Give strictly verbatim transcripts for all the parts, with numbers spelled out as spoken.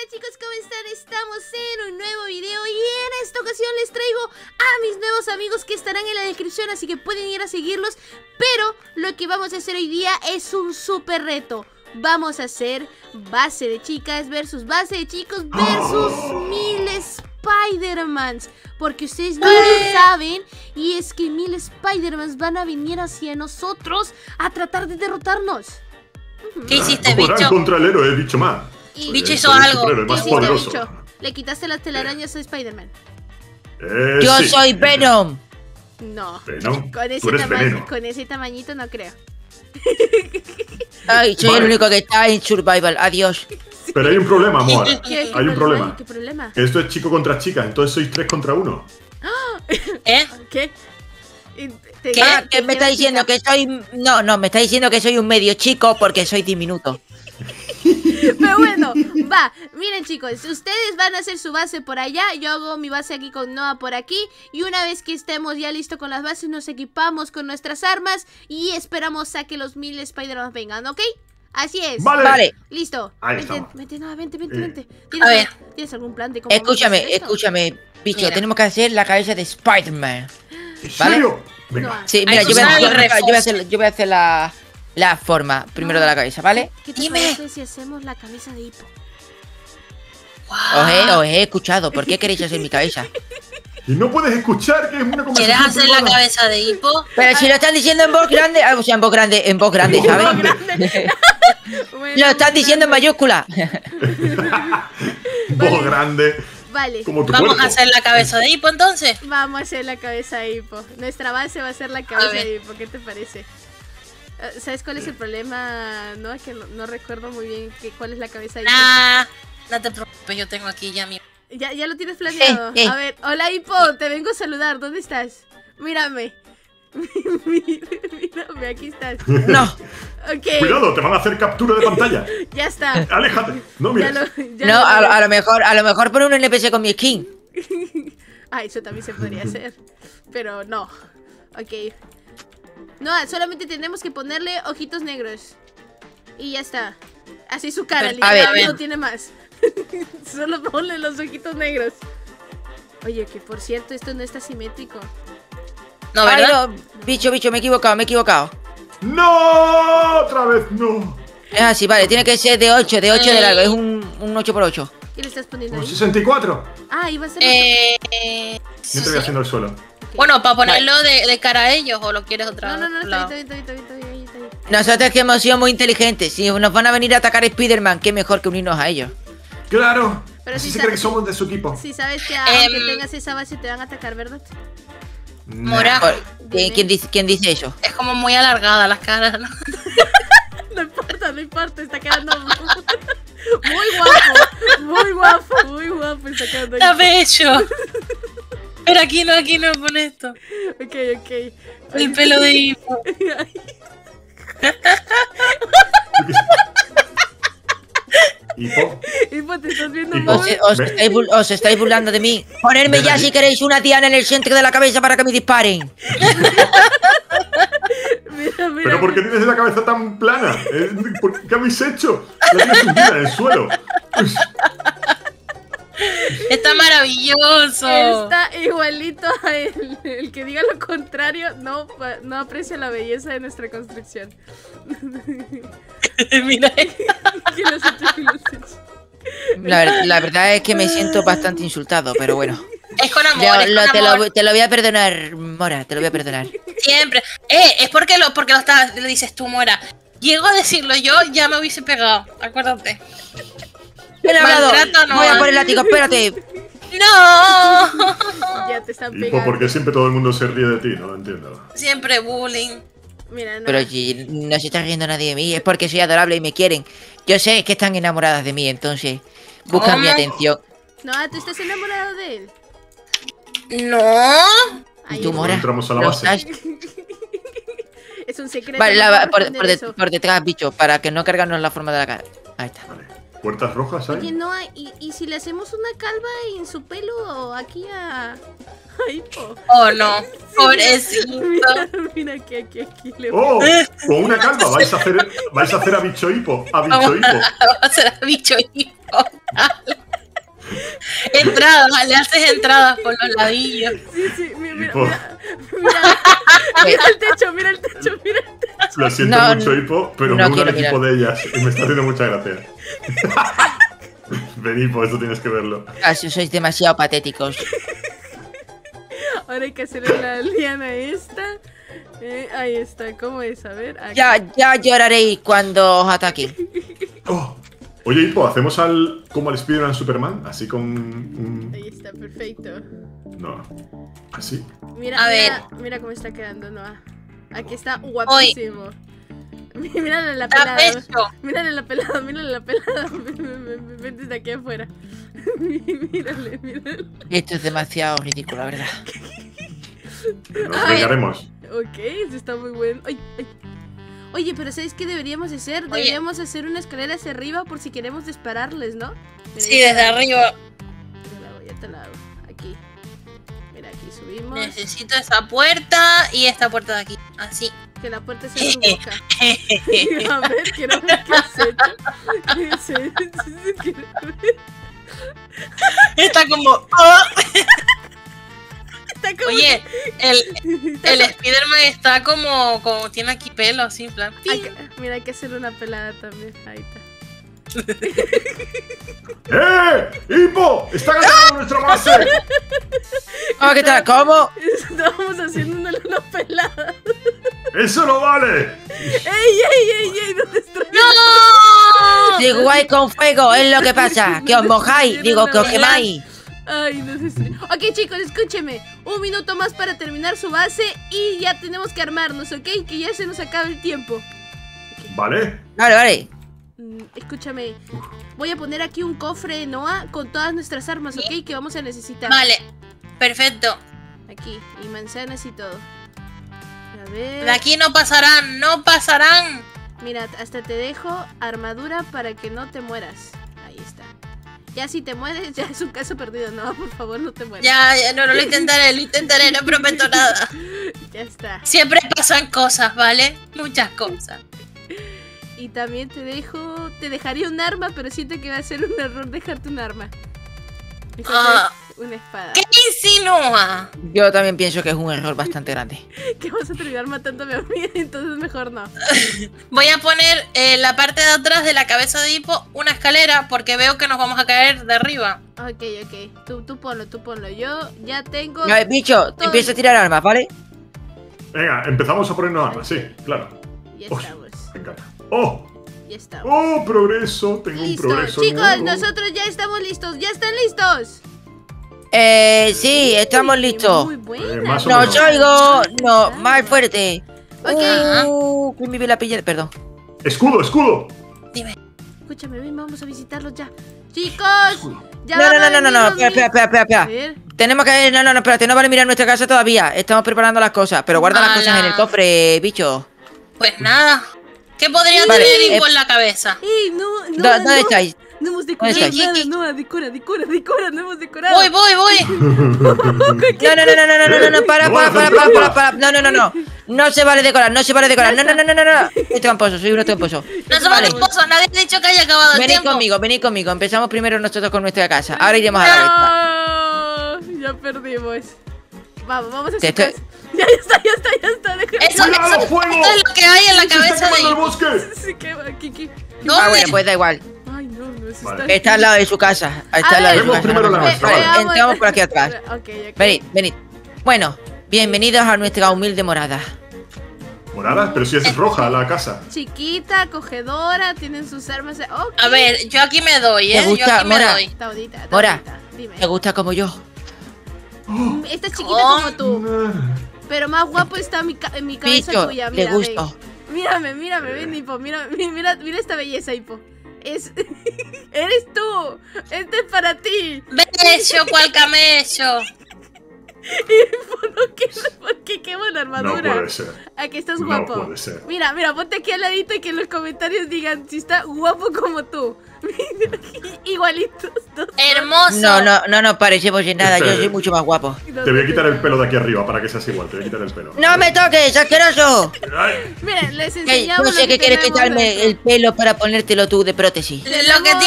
Hola chicos, ¿cómo están? Estamos en un nuevo video y en esta ocasión les traigo a mis nuevos amigos que estarán en la descripción, así que pueden ir a seguirlos. Pero lo que vamos a hacer hoy día es un super reto. Vamos a hacer base de chicas versus base de chicos versus mil Spider-Mans. Porque ustedes no lo saben, y es que mil Spider-Mans van a venir hacia nosotros a tratar de derrotarnos. ¿Qué hiciste, no bicho? Contra el héroe, bicho más. Y bicho hizo algo. El más ¿Qué poderoso. hiciste, bicho? Le quitaste las telarañas a Spider-Man. Eh, Yo sí. soy Venom. No. Venom, Con ese, tú eres tama veneno. con ese tamañito no creo. Ay, soy Vale. el único que está en Survival. Adiós. Pero hay un problema, amor. ¿Qué, qué Hay un problema. Ay, ¿qué problema? Que esto es chico contra chica, entonces sois tres contra uno. ¿Eh? ¿Qué? Y te- ¿Qué? Ah, te- que me está te- diciendo que soy... No, no, me está diciendo que soy un medio chico porque soy diminuto. Pero bueno, va, miren chicos, ustedes van a hacer su base por allá, yo hago mi base aquí con Noah por aquí, y una vez que estemos ya listos con las bases, nos equipamos con nuestras armas y esperamos a que los mil Spider-Man vengan, ¿ok? Así es. Vale. Vale, Listo. Ahí Vente, estamos. vente, Noah, vente, vente, Eh, vente. ¿Tienes, a ver. ¿Tienes algún plan de cómo vamos a escúchame, hacer esto? escúchame, bicho, Mira. tenemos que hacer la cabeza de Spider-Man. ¿En ¿Vale? serio? Venga. Noah, Sí, Hay mira, que yo voy, a, usar yo, el voy a- yo voy a refuerzo. hacer, yo voy a hacer la, la forma primero de la cabeza, ¿vale? ¿Qué te Dime. parece si hacemos la cabeza de hipo? Os he, os he escuchado, ¿por qué queréis hacer mi cabeza? Y no puedes escuchar que es una ¿Quieres conversación hacer la privada. cabeza de hipo? Pero si lo están diciendo en voz grande, ah, o sea, en voz grande, en voz grande, En voz ¿sabes? grande. Bueno, Lo están diciendo en mayúscula. Voz Vale. grande, Vale, como tu Vamos cuerpo. a hacer la cabeza de hipo entonces. vamos a hacer la cabeza de hipo. Nuestra base va a ser la cabeza ver. de hipo, ¿qué te parece? Eh, ¿Sabes cuál es el problema? No, que no, no recuerdo muy bien que, cuál es la cabeza de hipo. Nah, no te preocupes, yo tengo aquí ya mi... Ya, ya lo tienes planeado. Eh, eh. A ver, hola hipo, te vengo a saludar. ¿Dónde estás? Mírame. Mírame, aquí estás. No, Ok, Cuidado, te van a hacer captura de pantalla. ya está. Aléjate. No, Ya mira. lo, ya no, lo a, veo. a lo mejor, a lo mejor pone un N P C con mi skin. Ah, eso también se podría hacer. Pero no. Ok. No, solamente tenemos que ponerle ojitos negros. Y ya está. Así su cara, Pero, a literal, ver. no tiene más. Solo ponle los ojitos negros. Oye, que por cierto, esto no está simétrico. No, Ay, ¿verdad? no, bicho, bicho, me he equivocado, me he equivocado. ¡No! Otra vez no. Es así, vale, tiene que ser de ocho, de ocho de Eh. largo, es un, un ocho por ocho. ¿Qué le estás poniendo Un ahí? sesenta y cuatro. Ah, iba a ser... Eh, eh, Yo te voy haciendo el suelo. Bueno, para ponerlo de, de cara a ellos, o lo quieres otra No, no, no, está lado? bien, está bien, está bien, está bien, está bien, está bien. Nosotros que hemos sido muy inteligentes, si nos van a venir a atacar Spider-Man, qué mejor que unirnos a ellos. Claro. Pero Así si se sa- cree que somos de su equipo. Si sabes que Em. aunque tengas esa base te van a atacar, ¿verdad? Mora, Por- Dime. ¿Quién, quién dice, ¿Quién dice eso? es como muy alargada las caras, ¿no? No importa, no importa, está quedando muy guapo, muy guapo, muy guapo, está quedando. Está bello. Pero aquí no, aquí no pone esto. Ok, ok. El pelo de hipo. Hipo. Hipo, te estás viendo Hipo. Os, muy... os Ve- estáis, bul- os estáis burlando de mí. Ponerme Ven ya aquí. si queréis una diana en el centro de la cabeza para que me disparen. Mira, mira. ¿Pero por qué tienes la cabeza tan plana? ¿Eh? ¿Por ¿Qué habéis hecho? La tienes hundida en el suelo. Pues, Está maravilloso. Está igualito a él. El que diga lo contrario no, pa- no aprecia la belleza de nuestra construcción. Mira, Que lo has hecho, que lo has hecho. La, ver- la verdad es que me siento bastante insultado, pero bueno. es con amor, Yo es lo- con te, amor. lo, te lo voy a perdonar, Mora, te lo voy a perdonar. Siempre. Eh, es porque lo, porque lo estás, le dices tú, Mora. Llego a decirlo yo, ya me hubiese pegado. Acuérdate. Bien hablado. Maltrato no. Voy a por el látigo, espérate. ¡No! Ya te están Hipo, pegando. porque siempre todo el mundo se ríe de ti, no lo entiendo. Siempre bullying. Mira, no. Pero si no se está riendo nadie de mí, es porque soy adorable y me quieren. Yo sé que están enamoradas de mí, entonces buscan mi ¿Cómo? atención. No, tú estás enamorado de él. No. Ay, ¿Y tú, es- Mora? Entramos a la ¿Lo base. estás? Es un secreto. Vale, no la- puedo por, responder por, de- eso. por detrás, bicho, para que no cargarnos la forma de la cara. Ahí está. Vale. ¿Puertas rojas Oye, hay? no, ¿y, y si le hacemos una calva en su pelo aquí a... a Hipo? Oh, no. Pobrecito. Mira, mira aquí, aquí, aquí. Le... ¡Oh! Con una calva vais a hacer, vais a, hacer a bicho hipo. A bicho Vamos hipo. a, vamos a hacer a bicho hipo. portal. Entradas, le haces entradas por los ladillos. Sí, sí, mira, mira, Hipo. mira, mira, mira el techo, mira el techo, mira el techo. Lo siento No, mucho, Hipo, pero no me uno quiero al equipo mirar. de ellas y me está haciendo mucha gracia. Ven, Hipo, esto tienes que verlo. Así sois demasiado patéticos. Ahora hay que hacerle la liana esta. Eh, ahí está, ¿cómo es? A ver, aquí. Ya, ya lloraréis cuando os ataquen. Oh. Oye, Hipo, ¿hacemos al como al Spider-Man Superman? Así con... un- Ahí está, perfecto. No. ¿Así? Mira, A mira, mira cómo está quedando, Noah. Aquí está guapísimo. Mírale la Está pelada. pecho. Mírale la pelada, mírale la pelada. Ven desde aquí afuera. Mírale, mírale. Esto es demasiado ridículo, la verdad. Nos Ay. vengaremos. Ok, eso está muy bueno. Ay, ay. Oye, pero ¿sabes qué deberíamos hacer? Oye. Deberíamos hacer una escalera hacia arriba por si queremos dispararles, ¿no? Mira, Sí, ya te desde la- arriba. Ya te la hago, ya te la hago. Aquí. Mira, aquí subimos. Necesito esa puerta y esta puerta de aquí. Así. Que la puerta sea su boca. A ver, quiero ver qué has hecho. ¿Qué has hecho? Quiero ver. Está como. ¡Oh! Está como Oye, el, Está el como- Spider-Man está como, como. Tiene aquí pelo, así, en plan. Hay que- Mira, hay que hacer una pelada también. Ahí está. ¡Eh! ¡Hipo! ¡Está ganando nuestra base! ¿Cómo que tal? ¿Cómo? Estábamos haciendo una luna pelada. ¡Eso no vale! ¡Ey, ey, ey, ey! ¿Dónde destruyó? ¡No! Si jugáis con fuego, es lo que pasa. Que os mojáis, digo, que os quemáis. Ay, no sé si... Ok, chicos, escúcheme. Un minuto más para terminar su base y ya tenemos que armarnos, ¿ok? Que ya se nos acaba el tiempo. ¿Vale? Vale, vale. Mm, escúchame. Voy a poner aquí un cofre, Noah, con todas nuestras armas, ¿ok? Que vamos a necesitar. Vale, perfecto. Aquí, y manzanas y todo. A ver... De aquí no pasarán, no pasarán. Mira, hasta te dejo armadura para que no te mueras. Ahí está. Ya si te mueres, ya es un caso perdido. No, por favor, no te mueras. Ya, ya, no, no lo intentaré, lo intentaré, no prometo nada. Ya está. Siempre pasan cosas, ¿vale? Muchas cosas. Y también te dejo... Te dejaría un arma, pero siento que va a ser un error dejarte un arma. Mejor Ah. una espada. ¿Qué insinúa? Yo también pienso que es un error bastante grande. Que vas a terminar matándome a mí, entonces mejor no. Voy a poner en la parte de atrás de la cabeza de Hipo una escalera porque veo que nos vamos a caer de arriba. Ok, ok. Tú, tú ponlo, tú ponlo. Yo ya tengo... A ver, bicho, todo. empieza a tirar armas, ¿vale? Venga, empezamos a ponernos armas, sí, claro. Ya Uy, estamos. me encanta. ¡Oh! Ya estamos. ¡Oh, progreso! Tengo un Listo, progreso chicos, nuevo. nosotros ya estamos listos. ¿Ya están listos? Eh, sí, estamos Uy, listos. Muy buena. Eh, más o No menos. os oigo, no, más fuerte. Ok. Uh, que me vi la pilla, perdón. ¡Escudo, escudo! Dime. Escúchame, ven, vamos a visitarlos ya. Chicos, ya No, no, van no, a no, no, venir no, los espera, espera, niños. espera, espera, A espera. ver, Tenemos que... No, no, no, espérate, no vale mirar nuestra casa todavía. Estamos preparando las cosas, pero guarda las Ala. cosas en el cofre, bicho. Pues nada. ¿Qué podría Vale, tener eh, Hipo en la cabeza? ¡Ey, no, no! ¿Dó- ¿Dónde no, estáis? No hemos decorado ¿Dónde estáis? nada, no, decora, decora, decora, no hemos decorado. Voy, voy, voy. No, no, no, no, no, no, no, no, no, para, No, para, no, para, no, para, no. para, para. No, no, no, no. No se vale decorar, no se vale decorar. No, no, no, no, no, no. Soy tramposo, soy un tramposo. No somos Vale. esposos, nadie ha dicho que haya acabado el Venid tiempo. conmigo, venid conmigo. Empezamos primero nosotros con nuestra casa. Ahora iremos a la vuelta. No, ya perdimos. Vamos, vamos a Te su casa. estoy- Ya, ya está, ya está, ya está. Deja. Eso, ¡Cuidado, eso- fuego! esto es lo que hay en la ¡Se está cabeza de quemando el Hipo. bosque! Se quema, Kiki. ¿Dónde? Ah, bueno, pues da igual. Ay, no, no, eso Vale. está... Está al lado de su casa. Está A al lado de ver, su Vemos casa. primero la Vale, nuestra, vale, vale. entramos por aquí atrás. Ok, ok. Venid, venid. Bueno, bienvenidos a nuestra humilde morada. ¿Morada? Pero si es roja la casa. Chiquita, acogedora, tienen sus armas. Ok. A ver, yo aquí me doy, ¿Te ¿eh? Yo gusta, aquí me Mora? doy. Está bonita, está Mora. bonita. Dime. ¿Te gusta como yo? Mm, Esta es chiquita Oh. como tú. Pero más guapo está mi, ca- en mi cabeza Bicho, tuya. le Mira, gusto. ven. Mírame, mírame, ven, Hipo. Mira, mi- mira, mira esta belleza, Hipo. Es... ¡Eres tú! ¡Este es para ti! Bello cual camello. Hipo, no quiero, porque qué buena No armadura. puede ser. Aquí estás No guapo. puede ser. Mira, mira, ponte aquí al ladito y que en los comentarios digan si está guapo como tú. Igualitos. Dos. Hermoso. No, no, no nos parecemos en nada. Yo Espera. soy mucho más guapo. Te voy a quitar el pelo de aquí arriba para que seas igual. Te voy a quitar el pelo. ¡No me toques, asqueroso! Ay, Miren, les Ey, enseñamos no sé lo qué quieres tenemos quitarme dentro. el pelo para ponértelo tú de prótesis. Lo que tiene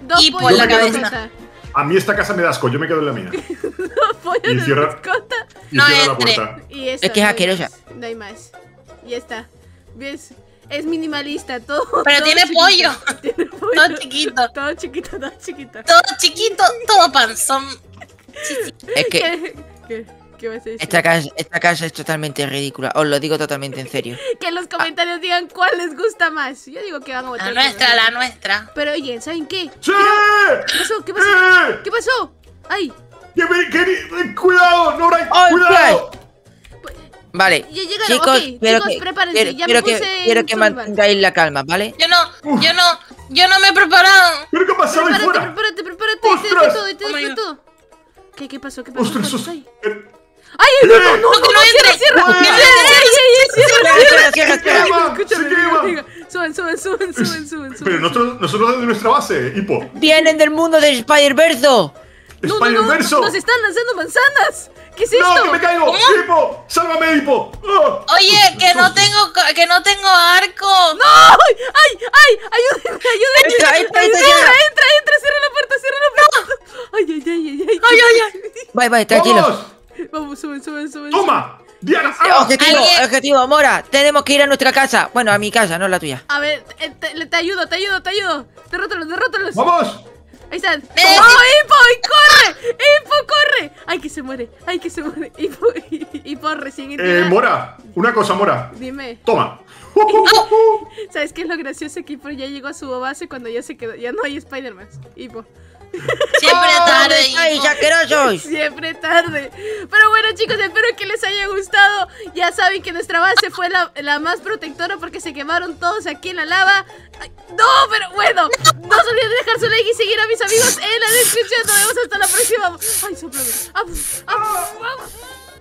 Dos Hipo pollos en la de cabeza. mascota. A mí esta casa me da asco, yo me quedo en la mía. Dos pollos Y de cierra- mascota. Y No cierra la entre. puerta. Y eso, Es que es no hay asquerosa. más, No hay más. Ya está. ¿Ves? Es minimalista, todo. Pero todo tiene chiquito. pollo. Tiene pollo. Todo chiquito. Todo chiquito, todo chiquito. Todo chiquito, todo panzón. Sí, sí. Es que ¿Qué, qué, qué vas a decir? esta casa, esta casa es totalmente ridícula. Os lo digo totalmente en serio. Que en los comentarios digan cuál les gusta más. Yo digo que van a votar. La por nuestra, nosotros. la nuestra. Pero oye, ¿saben qué? ¡Sí! ¿Qué pasó? ¿Qué pasó? ¡Eh! ¿Qué pasó? ¡Ay! ¡Que me- que- eh, ¡Cuidado! ¡Nora! ¡Ay, ¡Cuidado! Vale, Ya llegaron, chicos, ok, quiero chicos, que, prepárense, quiero, ya me quiero que, puse quiero en que survival. mantengáis la calma, ¿vale? Yo no, yo no, yo no me he preparado. ¿Pero qué ha pasado ahí Prepárate, fuera? prepárate, prepárate. Te ¡Ostras! dejo todo, te Oh my dejo God. todo. ¿Qué, qué pasó? ¿Qué pasó? ¡Ostras! ¿Qué sos- pasó ahí? eh, ¡Ay, no, no, no! ¡Eh! no, No, que no no, entre. cierra, ¡Fuera! cierra! ¡Ay, ay, ay, cierra! Cierra, cierra, ¡Se cierra. quema! Escúchame, ¡Se venga, quema! venga. Suban, suban, suban, suban, suban, Pero suban. nosotros, nosotros de nuestra base, Hipo. Vienen del mundo del Spider-Verse. No, no, no, ¡Spider-Verso! nos están lanzando manzanas. ¿Qué es ¡No, esto? que me caigo! ¡Hipo! ¡Sálvame, Hipo! ¡Ah! Oye, que no tengo, co- que no tengo arco. ¡Ay, ay, ay! ¡Ayúdenme, ayúdenme! Entra, entra, entra, Entra, cierra. entra, entra, cierra la puerta, cierra la puerta. ¡Ay, ay, ay, ay! ¡Ay, Ay, ay, ay. Vale, vale, tranquilos. ¡Vamos! Vamos, suben, suben, suben. ¡Toma! ¡Diana! Eh, ¡Ah! Objetivo, Alguien- objetivo, Mora. Tenemos que ir a nuestra casa. Bueno, a mi casa, no la tuya. A ver, eh, te, te ayudo, te ayudo, te ayudo. Derrótalos, derrótalos. ¡Vamos! Ahí están. Eh, ¡Oh, Hipo! ¡Y corre! ¡Hipo, corre! ¡Ay, que se muere! ¡Ay, que se muere! Hipo, Hipo recién Eh, entera. Mora, una cosa, Mora. Dime, Toma. ¿sabes qué es lo gracioso? Que Hipo ya llegó a su base cuando ya se quedó. Ya no hay Spider-Man. Hipo. Siempre tarde. ¡Ay, hijo. asquerosos! Siempre tarde. Pero bueno, chicos, espero que les haya gustado. Ya saben que nuestra base fue la, la más protectora porque se quemaron todos aquí en la lava. Ay, no, pero bueno. No se olviden de dejar su like y seguir a mis amigos en la descripción. Nos vemos hasta la próxima. Ay, soplame. Ah, ah, ah.